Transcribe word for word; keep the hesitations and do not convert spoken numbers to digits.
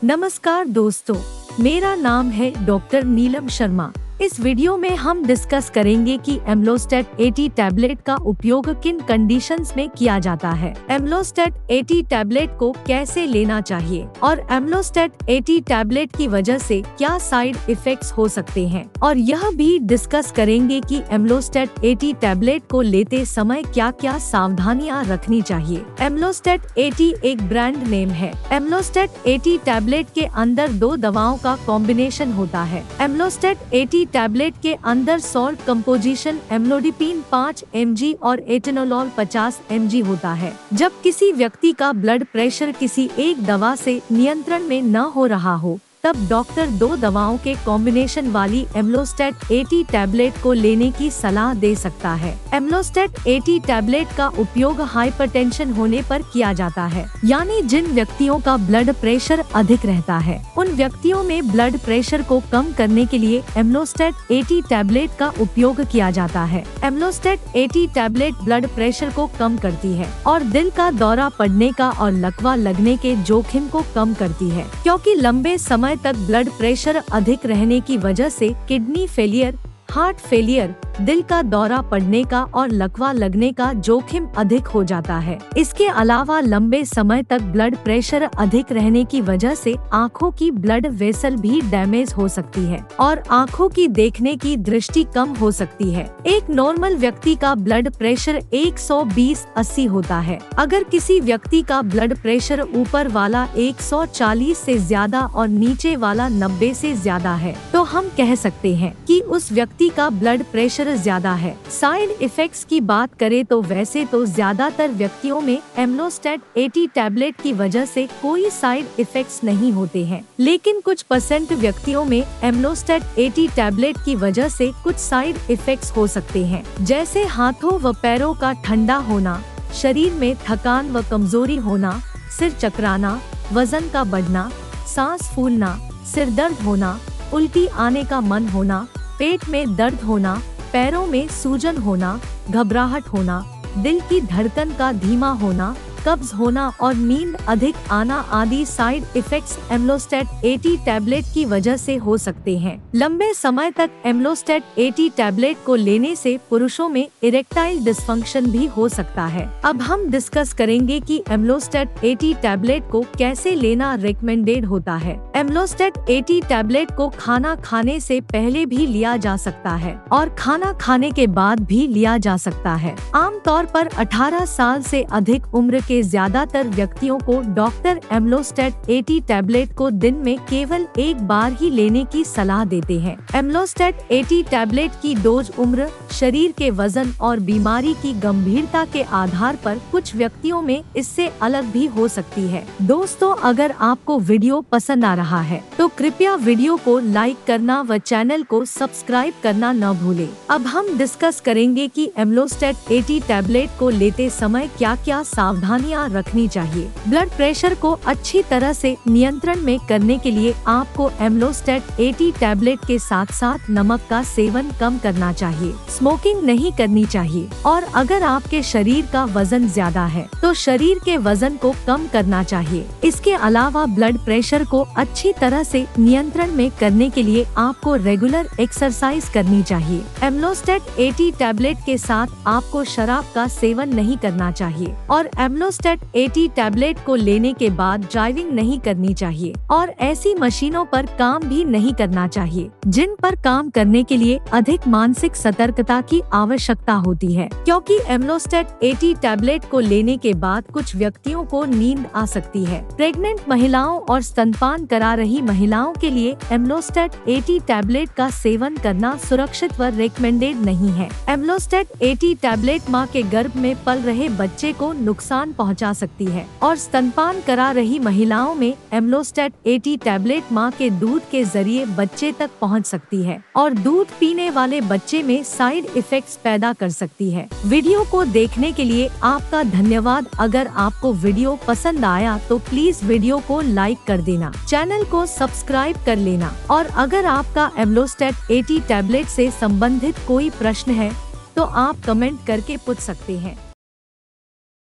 नमस्कार दोस्तों, मेरा नाम है डॉक्टर नीलम शर्मा। इस वीडियो में हम डिस्कस करेंगे कि एम्लोस्टेट अस्सी टैबलेट का उपयोग किन कंडीशंस में किया जाता है, एम्लोस्टेट अस्सी टैबलेट को कैसे लेना चाहिए और एम्लोस्टेट अस्सी टैबलेट की वजह से क्या साइड इफेक्ट्स हो सकते हैं, और यह भी डिस्कस करेंगे कि एम्लोस्टेट अस्सी टैबलेट को लेते समय क्या क्या सावधानियां रखनी चाहिए। एम्लोस्टेट अस्सी एक ब्रांड नेम है। एम्लोस्टेट अस्सी टैबलेट के अंदर दो दवाओं का कॉम्बिनेशन होता है। एम्लोस्टेट अस्सी टैबलेट के अंदर सॉल्ट कंपोजिशन एम्लोडिपिन पाँच एम जी और एटेनोलॉल पचास एम जी होता है। जब किसी व्यक्ति का ब्लड प्रेशर किसी एक दवा से नियंत्रण में न हो रहा हो, तब डॉक्टर दो दवाओं के कॉम्बिनेशन वाली एम्लोस्टेट अस्सी टैबलेट को लेने की सलाह दे सकता है। एम्लोस्टेट अस्सी टैबलेट का उपयोग हाइपरटेंशन होने पर किया जाता है, यानी जिन व्यक्तियों का ब्लड प्रेशर अधिक रहता है, उन व्यक्तियों में ब्लड प्रेशर को कम करने के लिए एम्लोस्टेट अस्सी टैबलेट का उपयोग किया जाता है। एम्लोस्टेट अस्सी टैबलेट ब्लड प्रेशर को कम करती है और दिल का दौरा पड़ने का और लकवा लगने के जोखिम को कम करती है, क्योंकि लंबे समय तक ब्लड प्रेशर अधिक रहने की वजह से किडनी फेलियर, हार्ट फेलियर, दिल का दौरा पड़ने का और लकवा लगने का जोखिम अधिक हो जाता है। इसके अलावा लंबे समय तक ब्लड प्रेशर अधिक रहने की वजह से आँखों की ब्लड वेसल भी डैमेज हो सकती है और आँखों की देखने की दृष्टि कम हो सकती है। एक नॉर्मल व्यक्ति का ब्लड प्रेशर एक सौ बीस अस्सी होता है। अगर किसी व्यक्ति का ब्लड प्रेशर ऊपर वाला एक सौ चालीस से ज्यादा और नीचे वाला नब्बे से ज्यादा है, तो हम कह सकते हैं कि उस व्यक्ति का ब्लड प्रेशर ज्यादा है। साइड इफेक्ट्स की बात करें तो वैसे तो ज्यादातर व्यक्तियों में एम्लोस्टेट अस्सी टैबलेट की वजह से कोई साइड इफेक्ट्स नहीं होते हैं, लेकिन कुछ परसेंट व्यक्तियों में एम्लोस्टेट अस्सी टैबलेट की वजह से कुछ साइड इफेक्ट्स हो सकते हैं, जैसे हाथों व पैरों का ठंडा होना, शरीर में थकान व कमजोरी होना, सिर चकराना, वजन का बढ़ना, सांस फूलना, सिर दर्द होना, उल्टी आने का मन होना, पेट में दर्द होना, पैरों में सूजन होना, घबराहट होना, दिल की धड़कन का धीमा होना, कब्ज होना और नींद अधिक आना आदि साइड इफेक्ट्स एम्लोस्टेट अस्सी टैबलेट की वजह से हो सकते हैं। लंबे समय तक एम्लोस्टेट अस्सी टैबलेट को लेने से पुरुषों में इरेक्टाइल डिस्फंक्शन भी हो सकता है। अब हम डिस्कस करेंगे कि एम्लोस्टेट अस्सी टैबलेट को कैसे लेना रिकमेंडेड होता है। एम्लोस्टेट अस्सी टैबलेट को खाना खाने से पहले भी लिया जा सकता है और खाना खाने के बाद भी लिया जा सकता है। आमतौर पर अठारह साल से अधिक उम्र के ज्यादातर व्यक्तियों को डॉक्टर एम्लोस्टेट अस्सी टैबलेट को दिन में केवल एक बार ही लेने की सलाह देते हैं। एम्लोस्टेट अस्सी टैबलेट की डोज उम्र, शरीर के वजन और बीमारी की गंभीरता के आधार पर कुछ व्यक्तियों में इससे अलग भी हो सकती है। दोस्तों, अगर आपको वीडियो पसंद आ रहा है तो कृपया वीडियो को लाइक करना व चैनल को सब्सक्राइब करना न भूलें। अब हम डिस्कस करेंगे कि एम्लोस्टेट अस्सी टैबलेट को लेते समय क्या क्या सावधानियां रखनी चाहिए। ब्लड प्रेशर को अच्छी तरह से नियंत्रण में करने के लिए आपको एम्लोस्टेट अस्सी टैबलेट के साथ साथ नमक का सेवन कम करना चाहिए, स्मोकिंग नहीं करनी चाहिए, और अगर आपके शरीर का वजन ज्यादा है तो शरीर के वजन को कम करना चाहिए। इसके अलावा ब्लड प्रेशर को अच्छी तरह से नियंत्रण में करने के लिए आपको रेगुलर एक्सरसाइज करनी चाहिए। एम्लोस्टेट अस्सी टैबलेट के साथ आपको शराब का सेवन नहीं करना चाहिए और एम्लोस्टेट अस्सी टैबलेट को लेने के बाद ड्राइविंग नहीं करनी चाहिए और ऐसी मशीनों पर काम भी नहीं करना चाहिए जिन पर काम करने के लिए अधिक मानसिक सतर्कता की आवश्यकता होती है, क्योंकि एम्लोस्टेट अस्सी टैबलेट को लेने के बाद कुछ व्यक्तियों को नींद आ सकती है। प्रेग्नेंट महिलाओं और स्तनपान करा रही महिलाओं के लिए एम्लोस्टेट अस्सी टैबलेट का सेवन करना सुरक्षित व रिकमेंडेड नहीं है। एम्लोस्टेट अस्सी टैबलेट मां के गर्भ में पल रहे बच्चे को नुकसान पहुंचा सकती है और स्तनपान करा रही महिलाओं में एम्लोस्टेट अस्सी टैबलेट मां के दूध के जरिए बच्चे तक पहुंच सकती है और दूध पीने वाले बच्चे में साइड इफेक्ट्स पैदा कर सकती है। वीडियो को देखने के लिए आपका धन्यवाद। अगर आपको वीडियो पसंद आया तो प्लीज वीडियो को लाइक कर देना, चैनल को सब्सक्राइब कर लेना, और अगर आपका एम्लोस्टेट अस्सी टैबलेट से संबंधित कोई प्रश्न है तो आप कमेंट करके पूछ सकते हैं।